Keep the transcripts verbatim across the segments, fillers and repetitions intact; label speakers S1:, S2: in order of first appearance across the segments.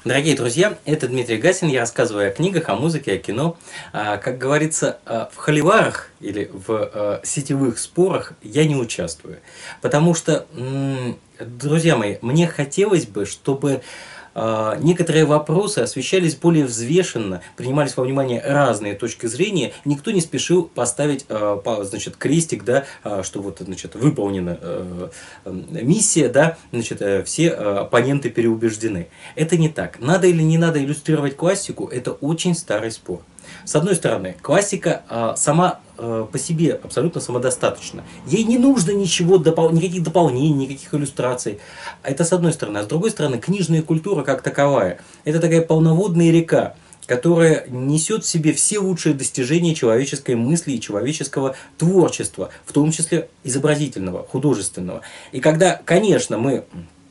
S1: Дорогие друзья, это Дмитрий Гасин, я рассказываю о книгах, о музыке, о кино. А, Как говорится, а, в холиварах или в а, сетевых спорах я не участвую. Потому что, м, друзья мои, мне хотелось бы, чтобы а, некоторые вопросы освещались более взвешенно, принимались во внимание разные точки зрения, никто не спешил поставить, а, по- значит, крестик, да, а, что вот, значит, выполнена э, э, миссия, да, значит, э, все э, оппоненты переубеждены. Это не так. Надо или не надо иллюстрировать классику, это очень старый спор. С одной стороны, классика а, сама а, по себе абсолютно самодостаточна. Ей не нужно ничего, допол- никаких дополнений, никаких иллюстраций. Это с одной стороны. А с другой стороны, книжная культура как таковая. Это такая полноводная река, которая несет в себе все лучшие достижения человеческой мысли и человеческого творчества, в том числе изобразительного, художественного. И когда, конечно, мы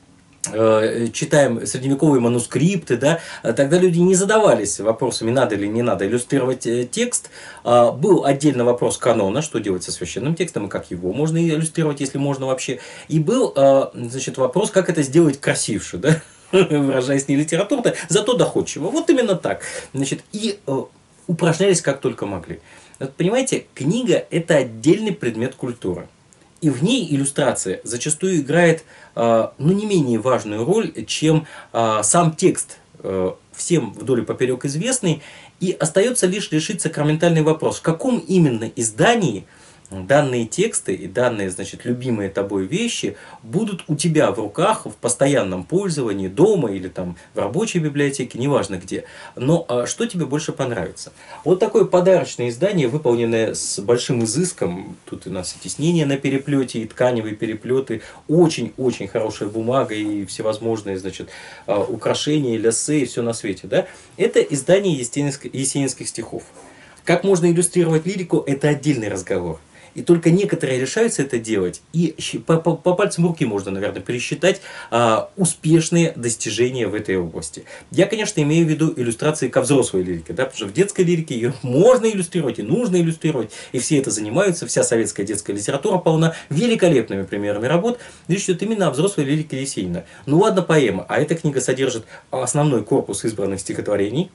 S1: читаем средневековые манускрипты, да, тогда люди не задавались вопросами, надо или не надо иллюстрировать текст. Был отдельно вопрос канона, что делать со священным текстом и как его можно иллюстрировать, если можно вообще. И был, значит, вопрос, как это сделать красивше, да, выражаясь не литературно, зато доходчиво. Вот именно так. Значит, и упражнялись как только могли. Вот, понимаете, книга – это отдельный предмет культуры. И в ней иллюстрация зачастую играет ну, не менее важную роль, чем сам текст, всем вдоль и поперек известный. И остается лишь решить сакраментальный вопрос, в каком именно издании данные тексты и данные, значит, любимые тобой вещи будут у тебя в руках в постоянном пользовании, дома или там в рабочей библиотеке, неважно где. Но а, что тебе больше понравится? Вот такое подарочное издание, выполненное с большим изыском. Тут у нас и тиснение на переплете, и тканевые переплеты, очень-очень хорошая бумага и всевозможные, значит, украшения, ляссы и все на свете. Да? Это издание есенинских, есенинских стихов. Как можно иллюстрировать лирику, это отдельный разговор. И только некоторые решаются это делать, и по, по, по пальцам руки можно, наверное, пересчитать а, успешные достижения в этой области. Я, конечно, имею в виду иллюстрации ко взрослой лирике, да, потому что в детской лирике ее можно иллюстрировать и нужно иллюстрировать, и все это занимаются, вся советская детская литература полна великолепными примерами работ. Речь идет именно о взрослой лирике Есенина. Ну ладно, поэма, а эта книга содержит основной корпус избранных стихотворений,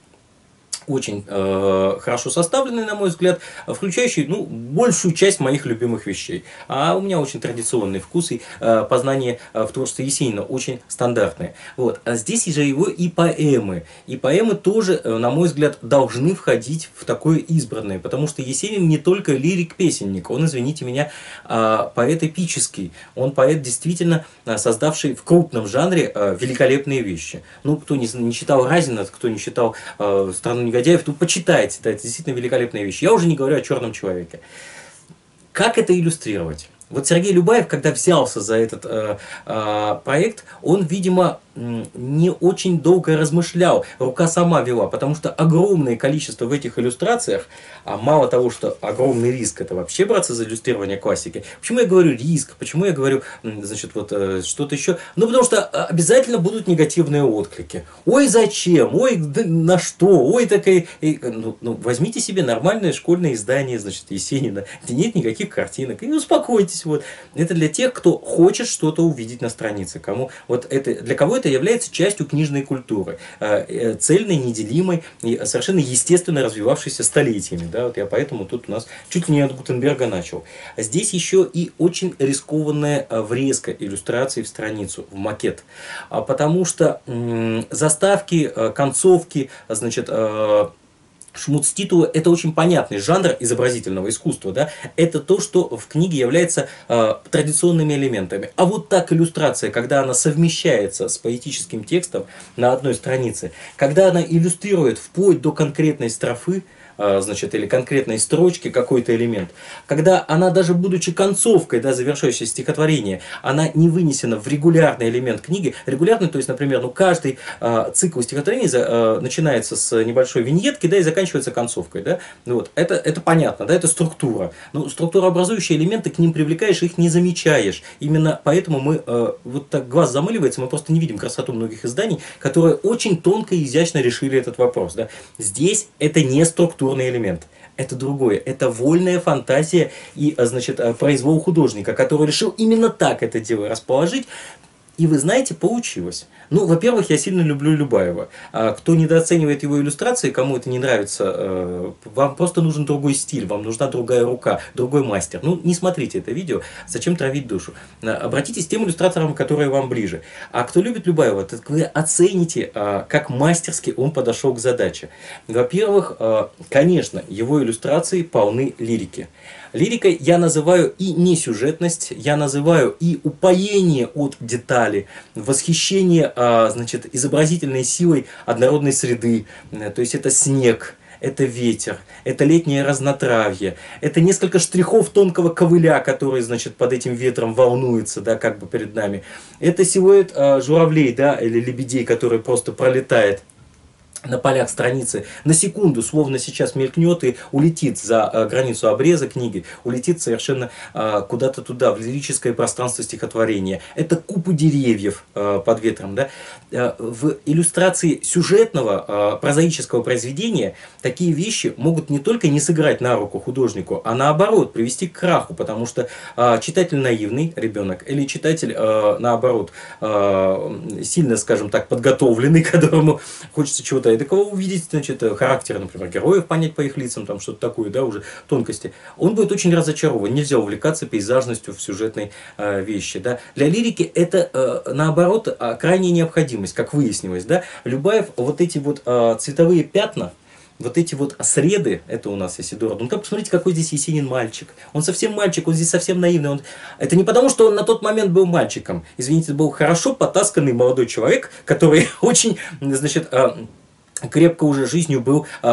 S1: очень э, хорошо составленный, на мой взгляд, включающий, ну, большую часть моих любимых вещей. А у меня очень традиционный вкус и э, познание э, в творчестве Есенина очень стандартное. Вот. А здесь же его и поэмы. И поэмы тоже, э, на мой взгляд, должны входить в такое избранное, потому что Есенин не только лирик-песенник, он, извините меня, э, поэт эпический. Он поэт, действительно, э, создавший в крупном жанре э, великолепные вещи. Ну, кто не, не читал Разина, кто не читал э, «Страну негодяев», то почитайте, да, это действительно великолепная вещь. Я уже не говорю о «Черном человеке». Как это иллюстрировать? Вот Сергей Любаев, когда взялся за этот э, э, проект, он, видимо, не очень долго размышлял, рука сама вела, потому что огромное количество в этих иллюстрациях, а мало того, что огромный риск, это вообще браться за иллюстрирование классики. Почему я говорю риск? Почему я говорю, значит, вот что-то еще? Ну, потому что обязательно будут негативные отклики. Ой, зачем? Ой, да на что? Ой, такая... Ну, ну, возьмите себе нормальное школьное издание, значит, Есенина, где нет никаких картинок, и успокойтесь. Вот. Это для тех, кто хочет что-то увидеть на странице. Кому вот это, для кого это является частью книжной культуры, цельной, неделимой и совершенно естественно развивавшейся столетиями. Да? Вот я поэтому тут у нас чуть ли не от Гутенберга начал. Здесь еще и очень рискованная врезка иллюстраций в страницу, в макет. Потому что заставки, концовки, значит, шмуц-титулы – это очень понятный жанр изобразительного искусства. Да? Это то, что в книге является э, традиционными элементами. А вот так иллюстрация, когда она совмещается с поэтическим текстом на одной странице, когда она иллюстрирует вплоть до конкретной строфы, значит, или конкретной строчки какой-то элемент, когда она, даже будучи концовкой, да, завершающей стихотворение, она не вынесена в регулярный элемент книги. Регулярный, то есть, например, ну, каждый э, цикл стихотворений э, начинается с небольшой виньетки, да, и заканчивается концовкой. Да? Вот. Это, это понятно, да, это структура. Но структурообразующие элементы, к ним привлекаешь, их не замечаешь. Именно поэтому мы, э, вот так глаз замыливается, мы просто не видим красоту многих изданий, которые очень тонко и изящно решили этот вопрос. Да? Здесь это не структура элемент. Это другое. Это вольная фантазия и, значит, произвол художника, который решил именно так это дело расположить. И вы знаете, получилось. Ну, во-первых, я сильно люблю Любаева. А кто недооценивает его иллюстрации, кому это не нравится, э, вам просто нужен другой стиль, вам нужна другая рука, другой мастер. Ну, не смотрите это видео, зачем травить душу. Обратитесь к тем иллюстраторам, которые вам ближе. А кто любит Любаева, так вы оцените, э, как мастерски он подошел к задаче. Во-первых, э, конечно, его иллюстрации полны лирики. Лирикой я называю и несюжетность, я называю и упоение от детали, восхищение, значит, изобразительной силой однородной среды. То есть это снег, это ветер, это летнее разнотравье, это несколько штрихов тонкого ковыля, который, значит, под этим ветром волнуется, да, как бы перед нами. Это силуэт журавлей, да, или лебедей, который просто пролетает на полях страницы, на секунду, словно сейчас мелькнет и улетит за э, границу обреза книги, улетит совершенно э, куда-то туда, в лирическое пространство стихотворения. Это купы деревьев э, под ветром. Да? Э, в иллюстрации сюжетного, э, прозаического произведения такие вещи могут не только не сыграть на руку художнику, а наоборот привести к краху, потому что э, читатель наивный ребенок или читатель, э, наоборот, э, сильно, скажем так, подготовленный, которому хочется чего-то эдакого увидеть, значит, характер, например, героев понять по их лицам, там что-то такое, да, уже тонкости, он будет очень разочарован. Нельзя увлекаться пейзажностью в сюжетной э, вещи, да. Для лирики это, э, наоборот, э, крайняя необходимость, как выяснилось, да. Любаев вот эти вот э, цветовые пятна, вот эти вот среды, это у нас Исидора Дункан, посмотрите, какой здесь Есенин мальчик. Он совсем мальчик, он здесь совсем наивный. Он... Это не потому, что он на тот момент был мальчиком. Извините, был хорошо потасканный молодой человек, который очень, значит, э, крепко уже жизнью был э,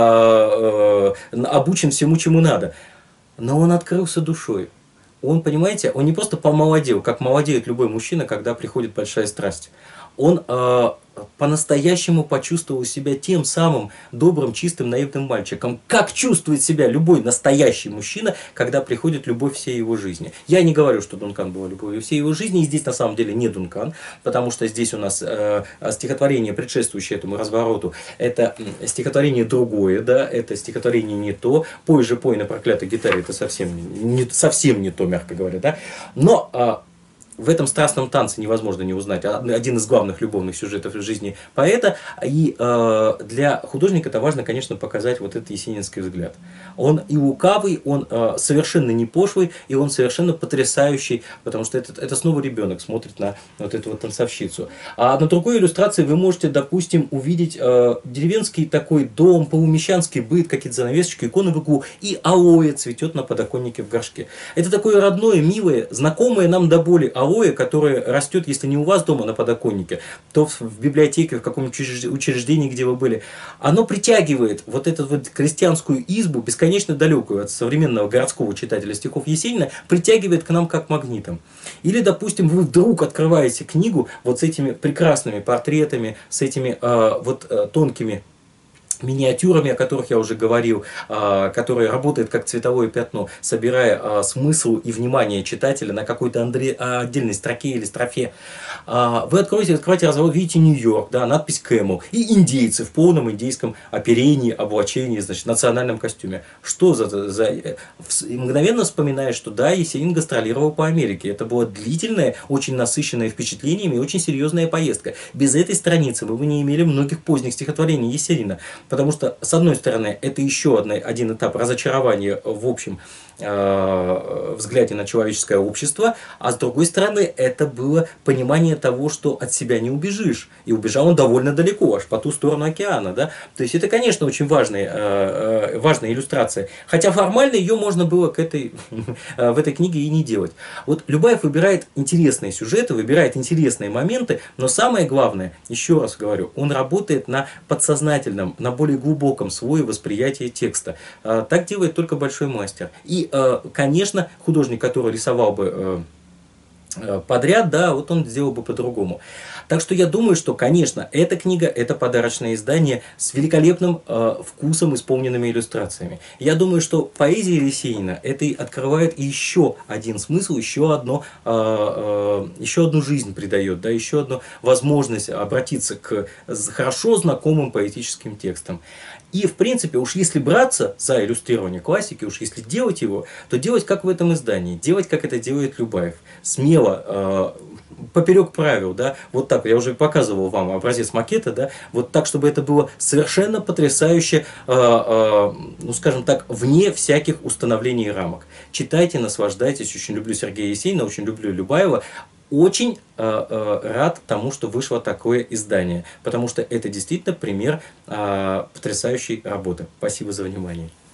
S1: э, обучен всему, чему надо. Но он открылся душой. Он, понимаете, он не просто помолодел, как молодеет любой мужчина, когда приходит большая страсть. Он э, по-настоящему почувствовал себя тем самым добрым, чистым, наивным мальчиком. Как чувствует себя любой настоящий мужчина, когда приходит любовь всей его жизни. Я не говорю, что Дункан была любовью всей его жизни, и здесь на самом деле не Дункан, потому что здесь у нас э, стихотворение, предшествующее этому развороту, это стихотворение другое, да, это стихотворение не то. Пой же, пой на проклятой гитаре, это совсем не, совсем не то, мягко говоря, да. Но... Э, в этом страстном танце невозможно не узнать один из главных любовных сюжетов из жизни поэта. И э, для художника это важно, конечно, показать вот этот есенинский взгляд. Он и лукавый, он э, совершенно не пошлый, и он совершенно потрясающий, потому что это, это снова ребенок смотрит на вот эту вот танцовщицу. А на другой иллюстрации вы можете, допустим, увидеть э, деревенский такой дом, полумещанский быт, какие-то занавесочки, иконы в углу, и алоэ цветет на подоконнике в горшке. Это такое родное, милое, знакомое нам до боли алоэ, которое растет, если не у вас дома на подоконнике, то в библиотеке, в каком-нибудь учреждении, где вы были. Оно притягивает вот эту вот крестьянскую избу, бесконечно далекую от современного городского читателя стихов Есенина, притягивает к нам как магнитом. Или, допустим, вы вдруг открываете книгу вот с этими прекрасными портретами, с этими э, вот э, тонкими миниатюрами, о которых я уже говорил, которые работают как цветовое пятно, собирая смысл и внимание читателя на какой-то отдельной строке или строфе. Вы откроете, откроете разворот, видите Нью-Йорк, да, надпись Кэмл, и индейцы в полном индейском оперении, облачении, значит, национальном костюме. Что за... за... Мгновенно вспоминаешь, что да, Есенин гастролировал по Америке. Это была длительная, очень насыщенная впечатлениями и очень серьезная поездка. Без этой страницы вы бы не имели многих поздних стихотворений Есенина. Потому что, с одной стороны, это еще один этап разочарования в общем э, взгляде на человеческое общество, а с другой стороны, это было понимание того, что от себя не убежишь. И убежал он довольно далеко, аж по ту сторону океана. Да? То есть это, конечно, очень важная, э, важная иллюстрация. Хотя формально ее можно было к этой, в этой книге и не делать. Вот Любаев выбирает интересные сюжеты, выбирает интересные моменты, но самое главное, еще раз говорю, он работает на подсознательном, на более глубоком слое восприятия текста. Так делает только большой мастер. И, конечно, художник, который рисовал бы подряд, да, вот он сделал бы по-другому. Так что я думаю, что, конечно, эта книга, это подарочное издание с великолепным э, вкусом, исполненными иллюстрациями. Я думаю, что поэзия Есенина это открывает еще один смысл, еще, одно, э, э, еще одну жизнь придает, да, еще одну возможность обратиться к хорошо знакомым поэтическим текстам. И, в принципе, уж если браться за иллюстрирование классики, уж если делать его, то делать как в этом издании, делать, как это делает Любаев. Смело, э, поперек правил, да, вот так, я уже показывал вам образец макета, да, вот так, чтобы это было совершенно потрясающе, э, э, ну, скажем так, вне всяких установлений и рамок. Читайте, наслаждайтесь, очень люблю Сергея Есенина, очень люблю Любаева, очень э, э, рад тому, что вышло такое издание, потому что это действительно пример э, потрясающей работы. Спасибо за внимание.